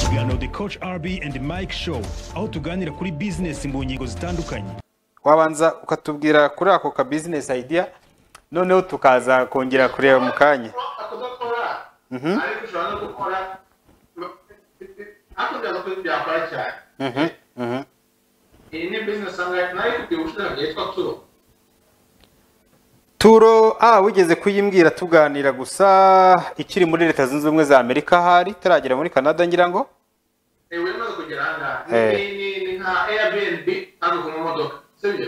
ikiganiro The Coach RB and Mike Show aho tuganira kuri business mu ngingo zitandukanye. Wabanza ukatubwira kuri ako ka business idea noneho tukaza kongera kureba mu kanya. Ariko ushobora no gukora akunda ko byakora cyane. Iyi ni business anga nayo kubyushira yitwa Turo wigeze kuyimbwira tuganira gusa ikiri muri Leta Zunze Ubumwe za Amerika hari taragera muri Canada ngira ngo wemaze kugera hanga ni nka Airbnb ariko mu modoka sibyo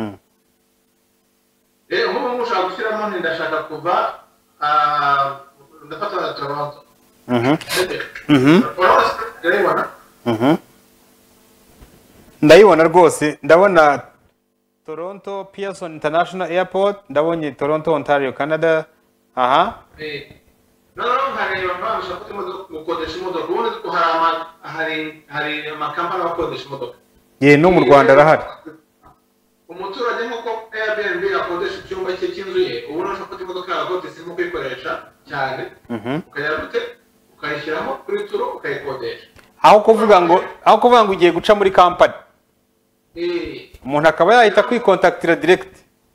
nk'ubu mushaka gushyiramo ndashaka kuva ndafata na Toronto ndayibona rwose ndabona Toronto Pearson International Airport ndabonye Toronto Ontario Canada no hari abantu bashaka gukodesha imodoka ubundi ko hari amakampani akodesha imodoka no mu Rwanda arahari umuturage nk'uko Airbnb akodesha icyumba cye cy'inzu ye ubu nashaka ko imodoka yakodesha mu kwikoresha cyane ukajya gute ukayishyiramo kuri Turo ukayikodesha aho kuvuga ngo ugiye guca muri company umuntu akaba yahita kwikontaktira direct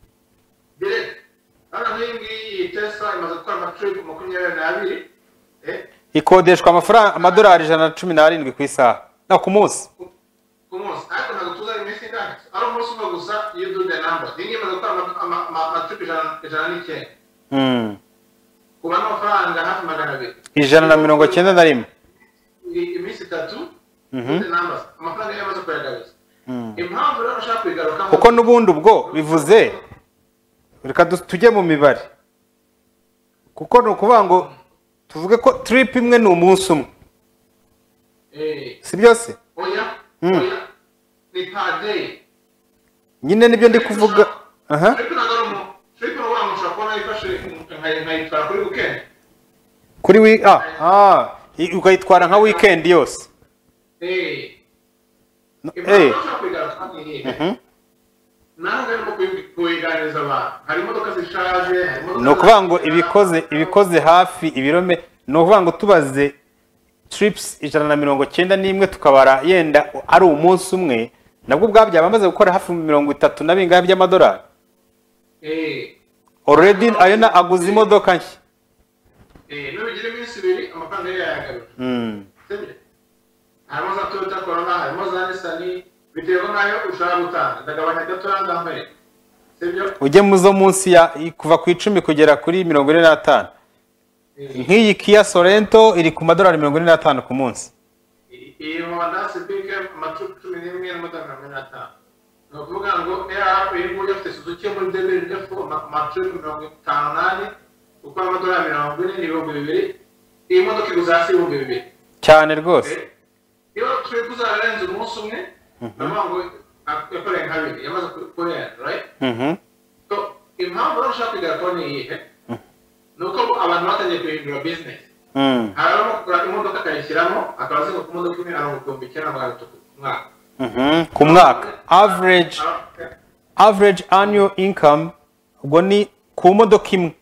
ngiyi Tesla imaze gukora amatrip 22 ikodeshwa amafaranga amadolari 117 ku isaha no ku munsi ariko ntabwo tuza iminsi ingana ari umunsi umwe gusa you do the number ngiyi imaze gukora amatrip 109 kuba n'amafaranga hafi 200 191 iminsi 3 amafaranga yamaze kuyagaruza impamvu rero nashaka kwigaruka kuko n'ubundi ubwo bivuze reka tujye mu mibare kuko no kuvuga ngo tuvuge ko trip imwe ni umunsi umwe si byose oya ni per day nyine nibyo ndi kuvuga trip no wa mushaka kubona ifashe nkayitwara kuri weekend kuri ukayitwara nka weekend yose ni ukuvuga ngo ibikoze hafi ibirome ni ukuvuga ngo tubaze trips 191 tukabara yenda ari umunsi umwe nabwo bwabyo bamaze gukora hafi 30 na bingahe by'amadolari already ayona aguze imodoka nshya n'ubigira iminsi 2 amafaranga yayagarura harimo za Toyota Corolla harimo za Nissan bitewe nayo ushaka gutanga ndagabanya gato yandambaye sibyo ujye muzo munsi ya kuva ku 10 kugera kuri 45 nk'iyi Kia Sorento iri ku madolari 45 ku munsi iyi Honda Civic amacupa 11 n'amadolari 45 no kuvuga ngo iri mu afite Suzuki muri 2004 amacupa 58 uko amadolari 40 iyi modoka iguza hasi 2,000 cyane rwose iyo turi kuzarenza umunsi umwe namango yakoreye nkabiri yamaze kurera right so impamvu urashaka kwiga ko ni iyihe nuko abantu batangiye guhindura business harimo kugura imodoka akayishyiramo akabazinga ku modoka imwe arungukumbi cyangwa mwaka ku mwaka average annual income ubwo ni ku modoka imwe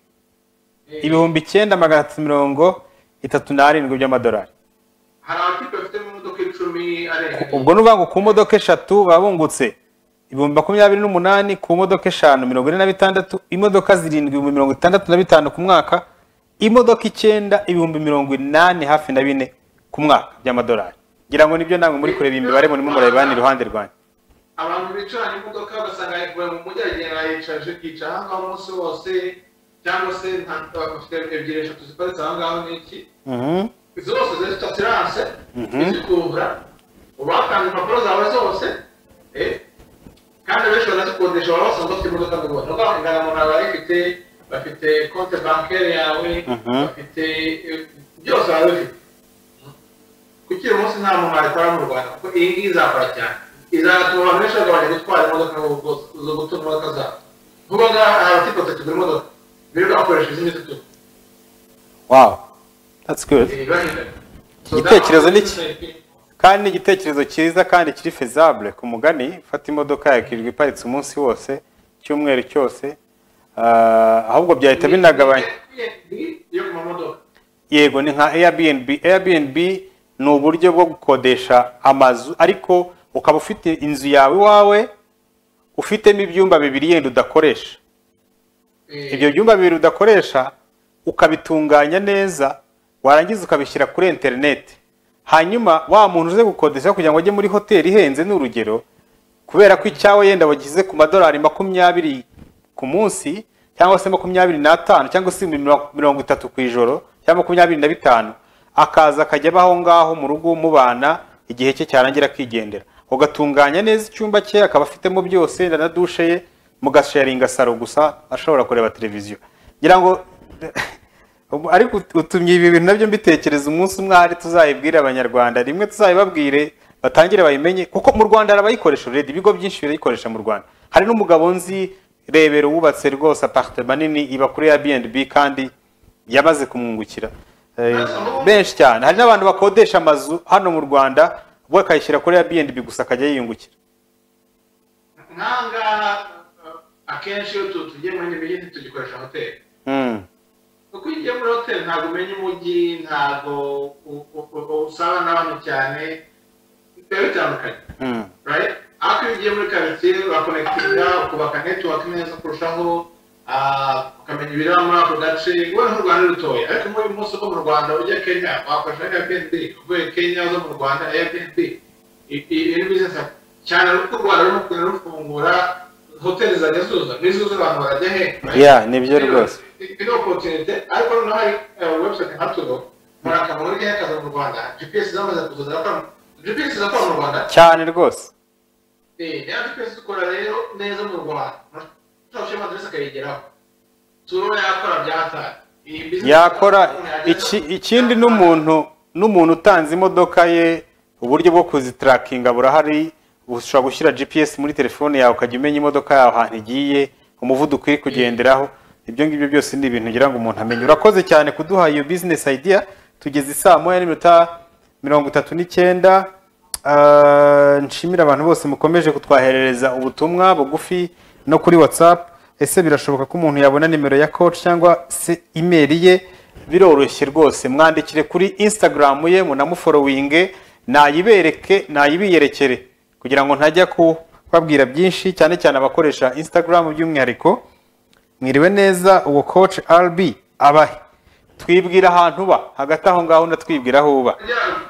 9,337 by'amadolari hari abatipe bafite imodoka 10 arenga ubwo nuvuga ngo ku modoka 3 babungutse 28,000 ku modoka 5,46 imodoka 7,65 ku mwaka imodoka 9 80,000 hafi na 4 ku mwaka by'amadolari ngira ngo nibyo namwe muri kureba imibare muri mu murabani iruhande rwanyu abantu bicaranye imodoka basanga yavuye mu mujyi agenda yicara ahangaho umunsi wose cyangwa se bafite ebyiri eshatu ziparitse ahangaho n'iki zose zifite assurance zikubura ubatanze impapuro zawe zose kandi benshi banazikodesha baba basanzwe bafite imodoka n'ubona nuko indangamuntu aba ifite bafite konti bancaire yawe bafite byose baba bafite kuki uyu munsi nta muntu wayikora mu Rwanda kuko iyi ngiyi izakora cyane izatuma abantu benshi bagabanya gutwara imodoka zo gutunga imodoka zabo vuba ngaha abafite batatu imodoka birirwa bakoresha izindi tutu wow that's good igitekerezo ni kandi igitekerezo cyiza kandi kiri feasible ku mugani fata imodoka yakirwa iparitse umunsi wose cyumweru cyose ahubwo byahita binagabanya yego ni nka Airbnb ni uburyo bwo gukodesha amazu ariko ukaba ufite inzu yawe iwawe ufitemo ibyumba bibiri yenda udakoresha. Ibyo byumba bibiri udakoresha ukabitunganya neza, warangiza ukabishyira kuri internet. Hanyuma wa muntu uze gukodesha kugira ngo ajye muri hoteli ihenze n'urugero, kubera ko icyawe yenda wagize ku madolari 20 ku munsi cyangwa se 25 cyangwa se 30 ku ijoro cyangwa 25, akaza akajya baho ngaho mu rugo mubana igihe cye cyarangira akigendera. Ugatunganya neza icyumba cye, akaba afitemo byose na dushe ye, mugasharinga saro gusa ashobora kureba televiziyo. Ngira ngo ariko utumye ibi bintu nabyo mbitekereza umunsi umwe hari tuzayibwira abanyarwanda, rimwe tuzayibabwire batangire bayimenye, kuko mu Rwanda arabayikoresha already, ibigo byinshi birayikoresha mu Rwanda. Hari n'umugabo nzi rebero wubatse rwose apartment nini iba kuri Airbnb kandi yamaze kumwungukira benshi cyane. Hari n'abantu bakodesha amazu hano mu Rwanda bakayishyira kuri Airbnb gusa akajya yiyungukira. Nanga akenshi iyo tugiye muri imijyi tugikoresha hoteli. Kuko ugiye muri hoteli ntabwo umenya umujyi, ntabwo usaba n'abantu cyane, biba bitandukanye. Right? Ariko iyo ugiye muri quartier urakonekitinga, ukubaka network neza kurushaho, ukamenya ibiraba muri ako gace. Ubona nk'u Rwanda rutoya, ariko muri uyu munsi uko mu Rwanda ujya Kenya wakoresha Airbnb, uvuye Kenya uza mu Rwanda Airbnb. Iyi ni business cyane, kuko u Rwanda rurimo kugenda rufungura hoteli zajya zuza, n'izuza abantu barajya he? Yeah, nibyo rwose. Ino opportunity, ariko noneho hari website nka Tudo, murakama muri Kenya kaza mu Rwanda, GPS zamaze kuza zakora, GPS zakora mu Rwanda cyane rwose. Ya GPS ikora rero neza mu Rwanda. Turashima adresse akayigeraho. Turo yakora byatari. Yakora ikindi n'umuntu utanze imodoka ye, uburyo bwo kuzitrackinga burahari. Ushobora gushyira GPS muri telefone yawe ukajya umenya imodoka yawe ahantu igiye, umuvuduko iri kugenderaho. Ibyo ngibyo byose ni ibintu ngira ngo umuntu amenye. Urakoze cyane kuduha iyo business idea. Tugeze saa 1:39. Nshimira abantu bose mukomeje kutwaherereza ubutumwa bugufi no kuri WhatsApp. Ese birashoboka ko umuntu yabona nimero ya coach cyangwa se email ye? Biroroshye rwose, mwandikire kuri Instagram ye, munamufollowinge, nayibiyerekere kugira ngo ntajya kubabwira byinshi, cyane cyane abakoresha Instagram by'umwihariko. Mwiriwe neza, uwo coach RB abahe? Twibwira ahantu ba, hagati aho ngaho ndatwibwira aho uba.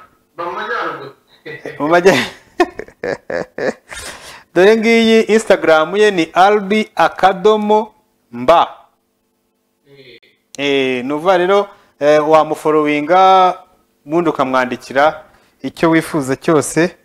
Dore ngiyi Instagram ye ni albi_mba. Nuva rero wamufollowinga, ubundi ukamwandikira icyo wifuza cyose